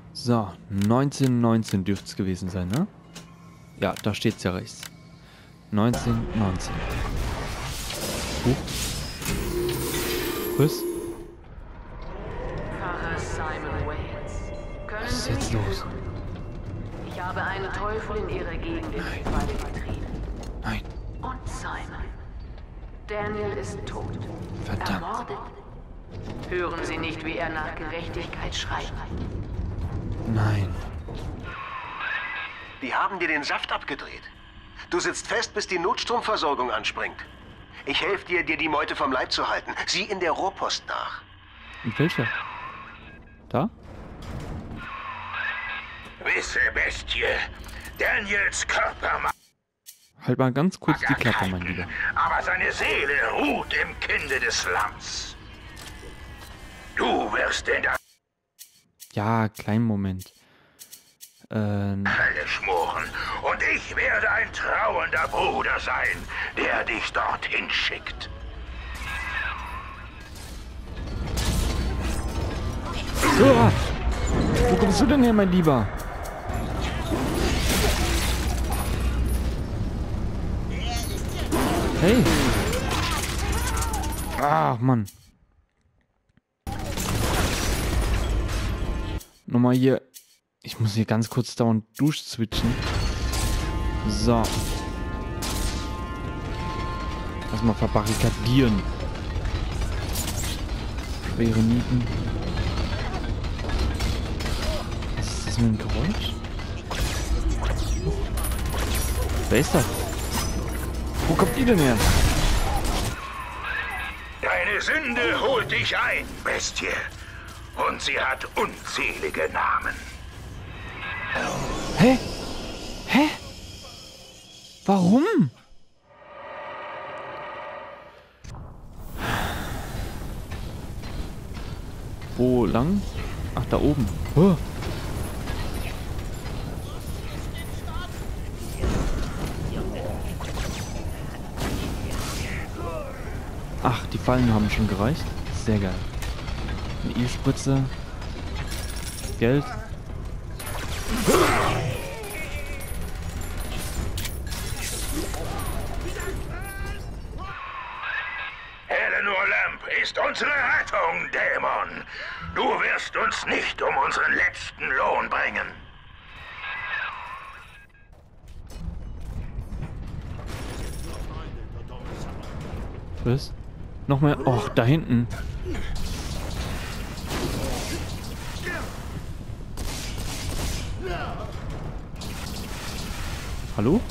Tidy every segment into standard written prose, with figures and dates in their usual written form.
So, 1919 dürfte es gewesen sein, ne? Ja, da steht's ja rechts. 1919. Was? Pfarrer Simon Wales, können Was ist Sie jetzt mich los? hören? Ich habe einen Teufel in Ihrer Gegend in die Falle getrieben. Nein. Und Simon. Daniel ist tot. Verdammt. Ermordet. Hören Sie nicht, wie er nach Gerechtigkeit schreit? Nein. Die haben dir den Saft abgedreht. Du sitzt fest, bis die Notstromversorgung anspringt. Ich helfe dir, dir die Meute vom Leib zu halten. Sieh in der Rohrpost nach. Und welcher? Da? Wisse, Bestie, Daniels Körper Halt mal ganz kurz mag die Klappe, mein erkalten, Lieber. aber seine Seele ruht im Kinde des Lamms. Du wirst in der Ja, kleinen Moment. Hölle schmoren und ich werde ein trauender Bruder sein, der dich dorthin schickt. So, wo kommst du denn her, mein Lieber? Hey! Ach, Mann. Nochmal hier. Ich muss hier ganz kurz dauernd durchswitchen. So. Erstmal verbarrikadieren. Schwere Nieten. Was ist das für ein Geräusch? Wer ist das? Wo kommt die denn her? Deine Sünde holt dich ein, Bestie. Und sie hat unzählige Namen. Hä? Hä? Warum? Wo lang? Ach, da oben. Oh. Ach, die Fallen haben schon gereicht. Sehr geil. Eine E-Spritze. Geld. Eleanor Lamp ist unsere Rettung, Dämon. Du wirst uns nicht um unseren letzten Lohn bringen. Was? Noch mehr? Och, da hinten. Hallo?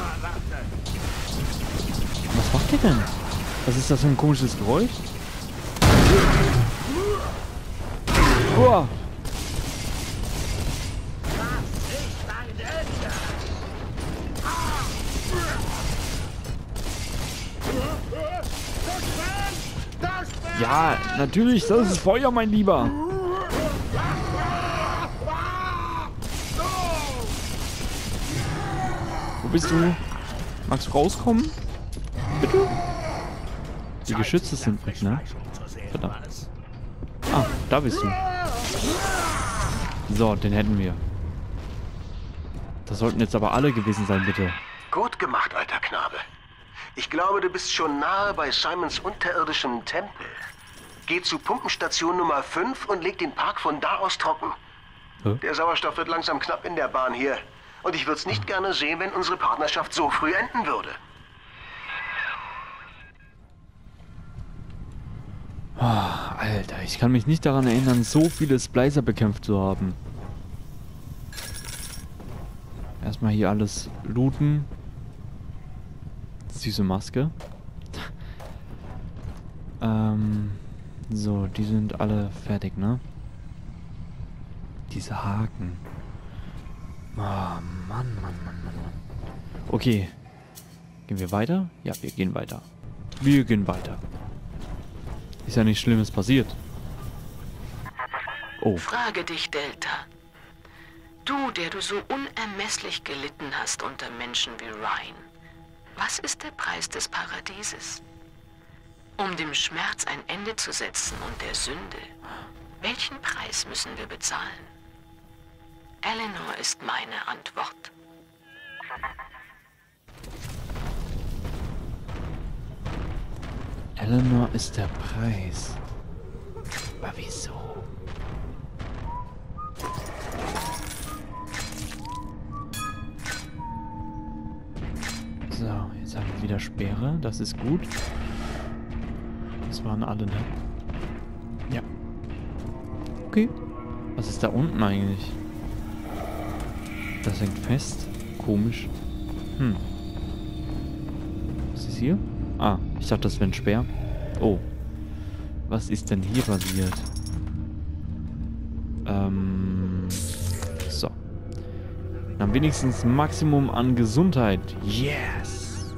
Was macht ihr denn? Was ist das für ein komisches Geräusch? Uah. Ja, natürlich, das ist Feuer, mein Lieber. Wo bist du? Magst du rauskommen? Bitte? Die Geschütze sind weg, ne? Verdammt. Ah, da bist du. So, den hätten wir. Das sollten jetzt aber alle gewesen sein, bitte. Gut gemacht, alter Knabe. Ich glaube, du bist schon nahe bei Simons unterirdischem Tempel. Geh zu Pumpenstation Nummer 5 und leg den Park von da aus trocken. Hä? Der Sauerstoff wird langsam knapp in der Bahn hier. Und ich würde es nicht gerne sehen, wenn unsere Partnerschaft so früh enden würde. Oh, Alter, ich kann mich nicht daran erinnern, so viele Splicer bekämpft zu haben. Erstmal hier alles looten. Süße Maske. So, die sind alle fertig, ne? Diese Haken. Oh, Mann. Okay. Gehen wir weiter? Ja, wir gehen weiter. Wir gehen weiter. Ist ja nichts Schlimmes passiert. Oh. Frage dich, Delta. Du, der du so unermesslich gelitten hast unter Menschen wie Ryan. Was ist der Preis des Paradieses? Um dem Schmerz ein Ende zu setzen und der Sünde, welchen Preis müssen wir bezahlen? Eleanor ist meine Antwort. Eleanor ist der Preis. Aber wieso? So, jetzt haben wir wieder Speere. Das ist gut. Das waren alle, ne? Ja. Okay. Was ist da unten eigentlich? Das hängt fest. Komisch. Was ist hier? Ah, ich dachte, das wäre ein Speer. Oh. Was ist denn hier passiert? So. Dann wenigstens Maximum an Gesundheit. Yes!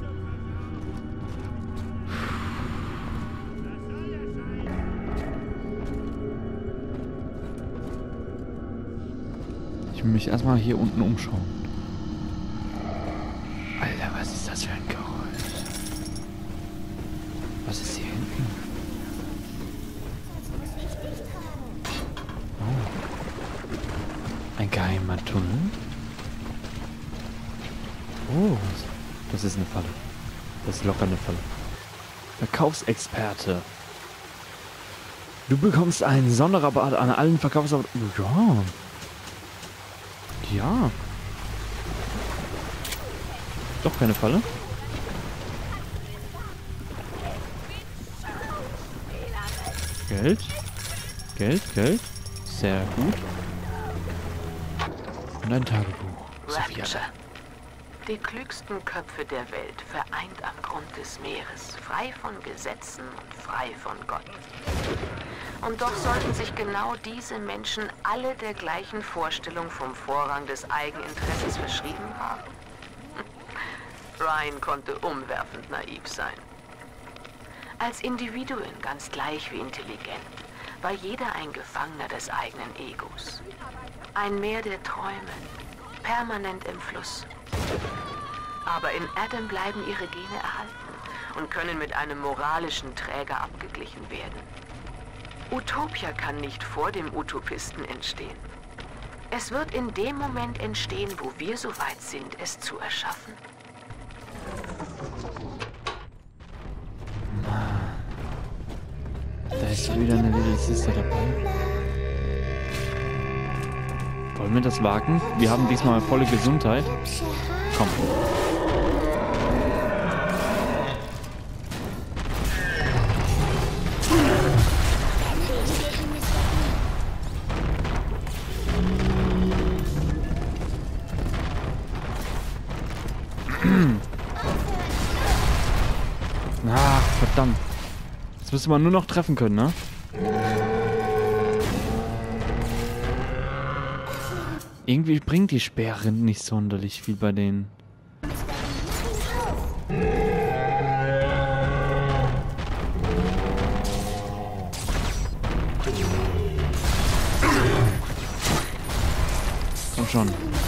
Ich will mich erstmal hier unten umschauen. Alter, was ist das für ein Geräusch? Was ist hier hinten? Oh. Ein geheimer Tunnel? Oh, das ist eine Falle. Das ist locker eine Falle. Verkaufsexperte. Du bekommst einen Sonderrabatt an allen Verkaufsrabatt. Ja. Ja. Doch keine Falle. Geld. Geld, Geld. Sehr gut. Und ein Tagebuch. Sophia. Rapture. Die klügsten Köpfe der Welt, vereint am Grund des Meeres, frei von Gesetzen und frei von Gott. Und doch sollten sich genau diese Menschen alle der gleichen Vorstellung vom Vorrang des Eigeninteresses verschrieben haben. Ryan konnte umwerfend naiv sein. Als Individuen, ganz gleich wie intelligent, war jeder ein Gefangener des eigenen Egos. Ein Meer der Träume, permanent im Fluss. Aber in Adam bleiben ihre Gene erhalten und können mit einem moralischen Träger abgeglichen werden. Utopia kann nicht vor dem Utopisten entstehen. Es wird in dem Moment entstehen, wo wir so weit sind, es zu erschaffen. Da ist wieder eine Little Sister dabei. Wollen wir das wagen? Wir haben diesmal volle Gesundheit. Komm. Ach, verdammt. Jetzt müsste man nur noch treffen können, ne? Irgendwie bringt die Speere nicht sonderlich viel bei denen. Komm schon.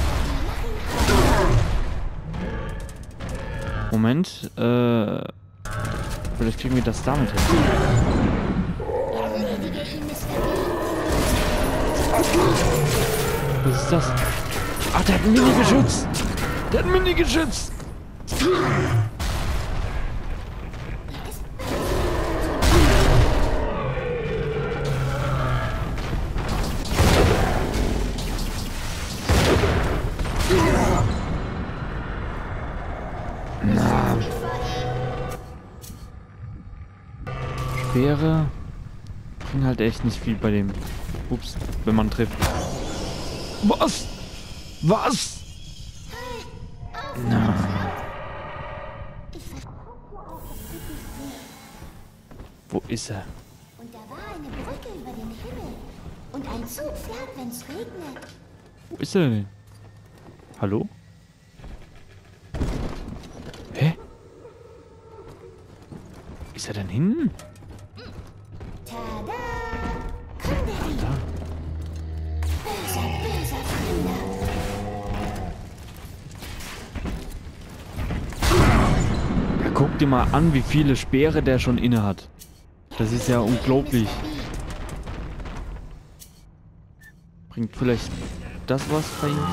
Moment, vielleicht kriegen wir das damit hin. Was ist das? Ach, der hat ein Mini-Geschütz! Der hat ein Mini-Geschütz! Na. Speere bringen halt echt nicht viel bei dem. Ups, wenn man trifft. Was? Was? Na. Wo ist er? Und da war eine Brücke über den Himmel. Und ein Zug fährt, wenn's regnet. Wo ist er denn? Hallo? Hä? Ist er denn hinten? Tada! Komm, Daddy. Da. Böser, böser Fremder. Ja, guck dir mal an, wie viele Speere der schon inne hat. Das ist ja unglaublich. Bringt vielleicht das was bei ihm?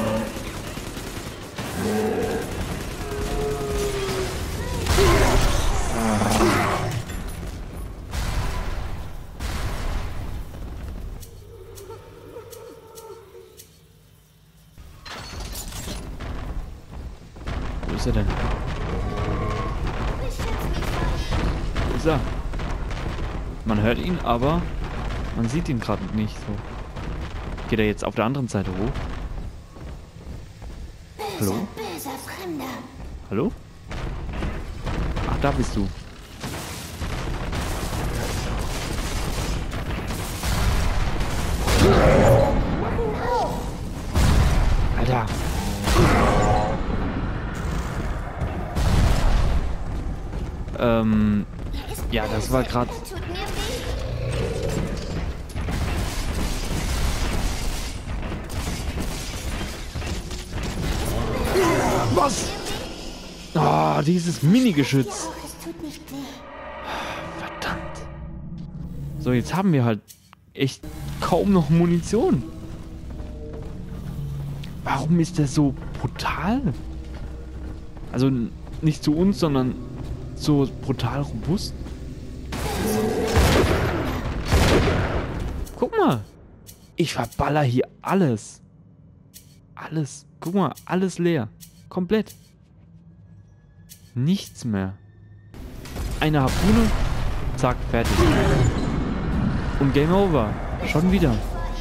Wo ist er denn? Wo ist er? Man hört ihn, aber man sieht ihn gerade nicht so. Geht er jetzt auf der anderen Seite hoch? Hallo? Böser Fremder. Hallo? Ach, da bist du. Alter. Ja, das war gerade... Tut mir weh. Was? Ah, dieses Mini-Geschütz. Auch, es tut nicht weh. Verdammt. So, jetzt haben wir halt echt kaum noch Munition. Warum ist der so brutal? Also nicht zu uns, sondern so brutal robust. Guck mal. Ich verballer hier alles. Alles. Guck mal, alles leer. Komplett. Nichts mehr. Eine Harpune. Zack, fertig. Und Game Over. Schon wieder.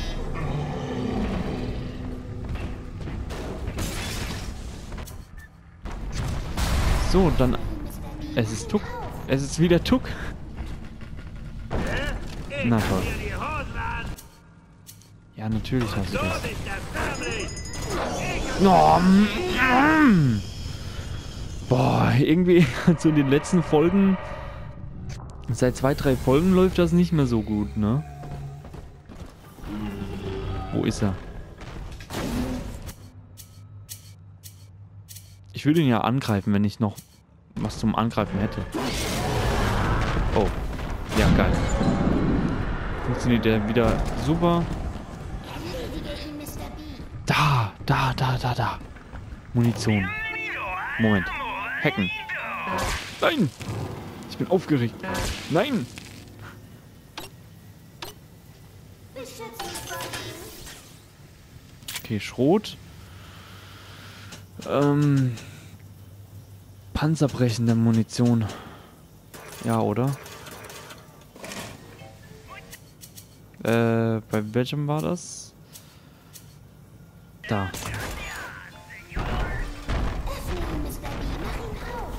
So, dann... Es ist Tuck. Es ist wieder Tuck. Na toll. Ja, natürlich hast du das. Oh, boah, irgendwie so in den letzten Folgen... Seit 2, 3 Folgen läuft das nicht mehr so gut, ne? Wo ist er? Ich würde ihn ja angreifen, wenn ich noch was zum Angreifen hätte. Oh. Ja, geil. Funktioniert der wieder super. Erledige ihn, Mr. B. Da. Munition. Moment. Hacken. Nein! Ich bin aufgeregt. Nein! Beschütze mich vor ihm. Okay, Schrot. Panzerbrechende Munition. Ja, oder? Bei welchem war das? Da. Öffne ihn, Mr. B. Mach ihn auf.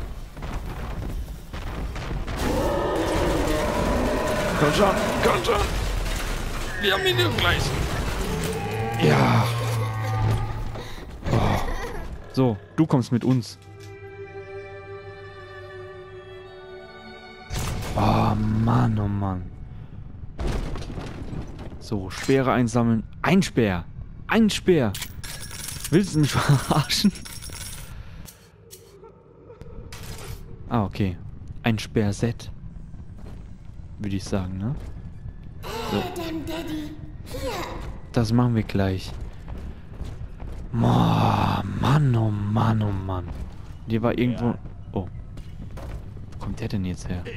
Komm schon! Wir haben ihn gleich. Ja. Oh. So, du kommst mit uns. Oh Mann, oh Mann. So, Speere einsammeln. Ein Speer. Ein Speer. Willst du mich verarschen? Ah, okay. Ein Speerset. Würde ich sagen, ne? So. Dem Daddy. Hier. Das machen wir gleich. Mann, oh Mann, oh Mann. Die war irgendwo... Oh. Wo kommt der denn jetzt her?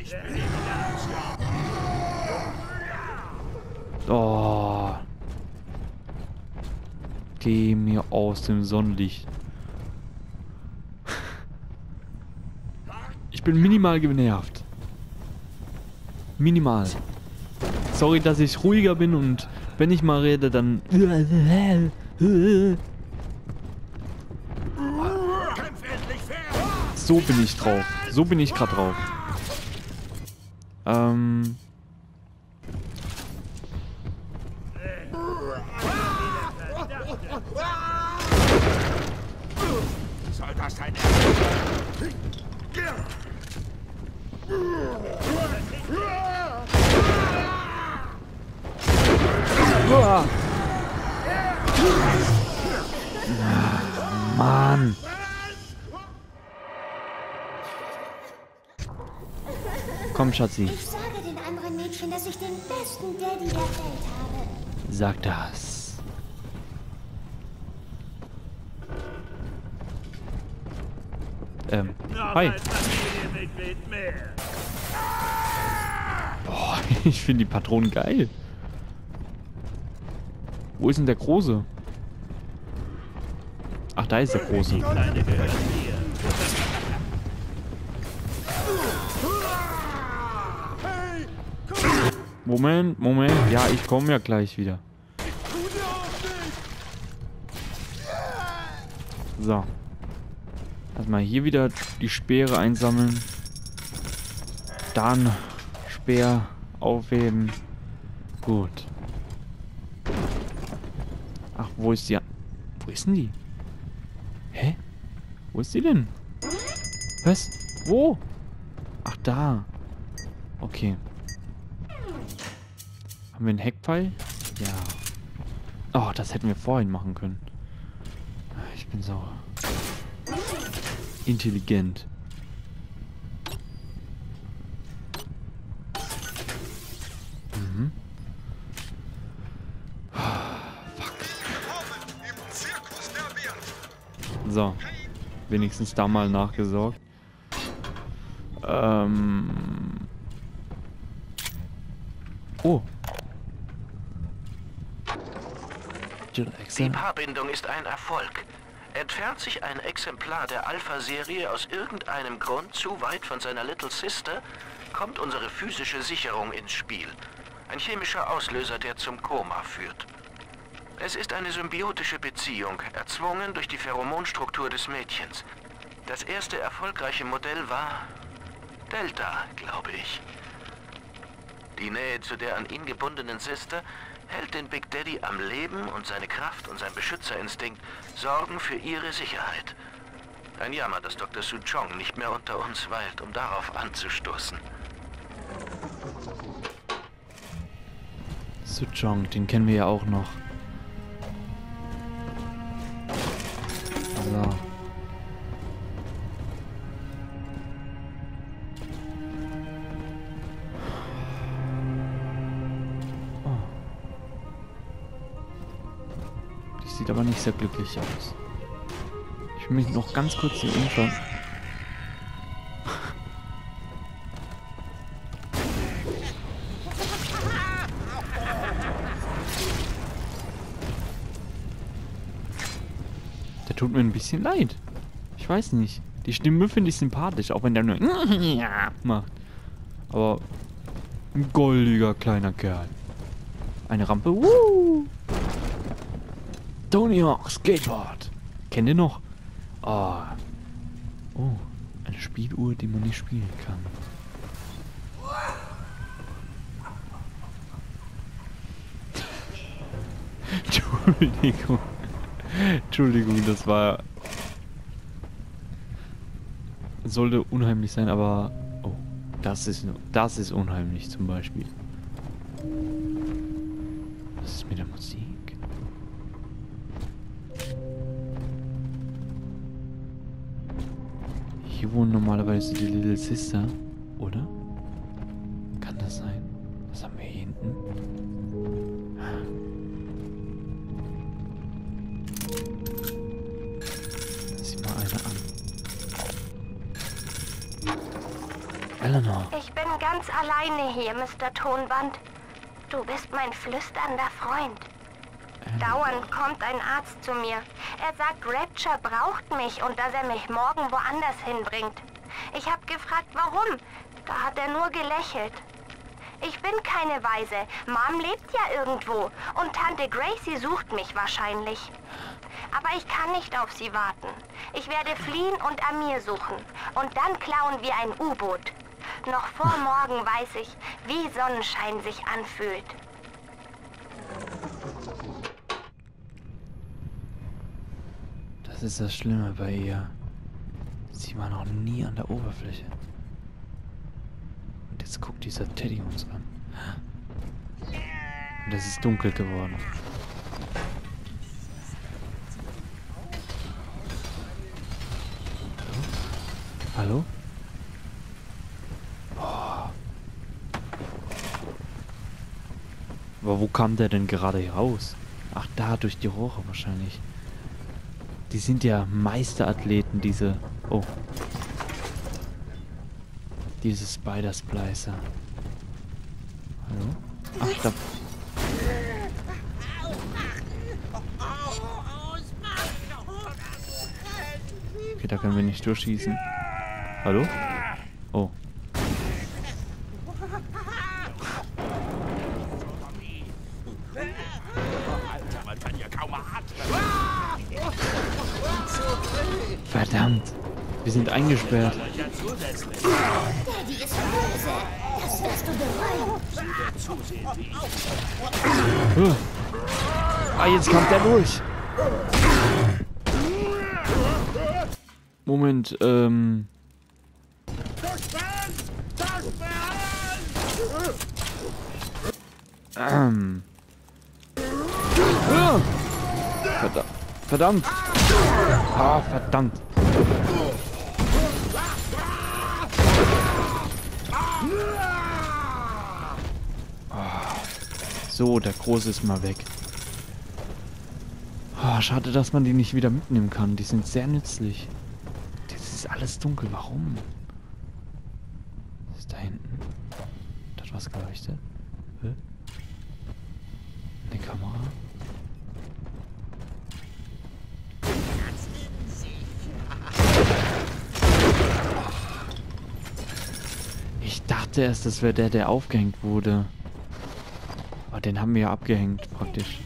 Oh. Geh mir aus dem Sonnenlicht. Ich bin minimal genervt. Minimal. Sorry, dass ich ruhiger bin und wenn ich mal rede, dann... So bin ich drauf. So bin ich gerade drauf. Soll das dein Mann. Komm, Schatzi. Ich sage den anderen Mädchen, dass ich den besten Daddy der Welt habe. Sag das. Hi. Boah, ich finde die Patronen geil. Wo ist denn der Große? Ach, da ist der Große. Moment, Moment. Ja, ich komme ja gleich wieder. So. Erstmal hier wieder die Speere einsammeln. Dann Speer aufheben. Gut. Ach, wo ist die? Wo ist denn die? Hä? Wo ist die denn? Was? Wo? Ach, da. Okay. Haben wir einen Heckpfeil? Ja. Oh, das hätten wir vorhin machen können. Ich bin so intelligent. Mhm. Fuck. So. Wenigstens da mal nachgesorgt. Oh. Die Paarbindung ist ein Erfolg. Entfernt sich ein Exemplar der Alpha-Serie aus irgendeinem Grund zu weit von seiner Little Sister, kommt unsere physische Sicherung ins Spiel. Ein chemischer Auslöser, der zum Koma führt. Es ist eine symbiotische Beziehung, erzwungen durch die Pheromonstruktur des Mädchens. Das erste erfolgreiche Modell war Delta, glaube ich. Die Nähe zu der an ihn gebundenen Sister hält den Big Daddy am Leben und seine Kraft und sein Beschützerinstinkt sorgen für ihre Sicherheit. Ein Jammer, dass Dr. Suchong nicht mehr unter uns weilt, um darauf anzustoßen. Suchong, den kennen wir ja auch noch. So. Sieht aber nicht sehr glücklich aus. Ich will mich noch ganz kurz hier umschauen. Der tut mir ein bisschen leid. Ich weiß nicht. Die Stimme finde ich sympathisch, auch wenn der nur macht. Aber ein goldiger kleiner Kerl. Eine Rampe. Tony Hawk Skateboard. Kennt ihr noch? Oh. Oh, eine Spieluhr, die man nicht spielen kann. Entschuldigung. Entschuldigung, das war... Sollte unheimlich sein, aber... Oh, das ist unheimlich zum Beispiel. Was ist mit der Musik? Hier wohnen normalerweise die Little Sister, oder? Kann das sein? Was haben wir hier hinten? Sieh mal eine an. Eleanor. Ich bin ganz alleine hier, Mr. Tonband. Du bist mein flüsternder Freund. Dauernd kommt ein Arzt zu mir. Er sagt, Rapture braucht mich und dass er mich morgen woanders hinbringt. Ich habe gefragt, warum. Da hat er nur gelächelt. Ich bin keine Waise. Mom lebt ja irgendwo und Tante Gracie sucht mich wahrscheinlich. Aber ich kann nicht auf sie warten. Ich werde fliehen und Amir suchen. Und dann klauen wir ein U-Boot. Noch vor morgen weiß ich, wie Sonnenschein sich anfühlt. Das ist das Schlimme bei ihr. Sie war noch nie an der Oberfläche. Und jetzt guckt dieser Teddy uns an. Und es ist dunkel geworden. Hallo? Oh. Aber wo kam der denn gerade hier raus? Ach, da durch die Rohre wahrscheinlich. Die sind ja Meisterathleten, diese... Oh. Dieses Spider-Splicer. Hallo? Ach, da... Okay, da können wir nicht durchschießen. Hallo? Oh. Verdammt. Wir sind eingesperrt. Daddy ist böse. Das wirst du bereuen. Ah, jetzt kommt der durch. Moment, Verdammt. Ah, verdammt. So, der Große ist mal weg. Oh, schade, dass man die nicht wieder mitnehmen kann. Die sind sehr nützlich. Das ist alles dunkel. Warum? Was ist da hinten? Da hat was geleuchtet. Hä? Eine Kamera? Ich dachte erst, das wäre der aufgehängt wurde. Aber den haben wir ja abgehängt, praktisch.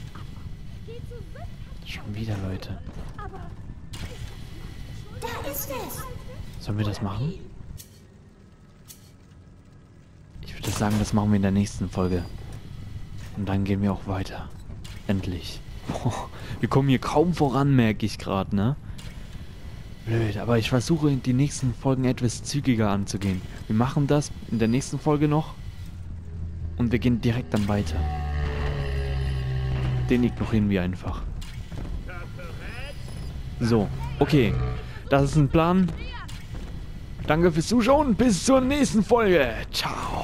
Schon wieder, Leute. Da ist es. Sollen wir das machen? Ich würde sagen, das machen wir in der nächsten Folge. Und dann gehen wir auch weiter. Endlich. Boah, wir kommen hier kaum voran, merke ich gerade, ne? Blöd, aber ich versuche die nächsten Folgen etwas zügiger anzugehen. Wir machen das in der nächsten Folge noch. Und wir gehen direkt dann weiter. Den ignorieren wir einfach. So, okay. Das ist ein Plan. Danke fürs Zuschauen. Bis zur nächsten Folge. Ciao.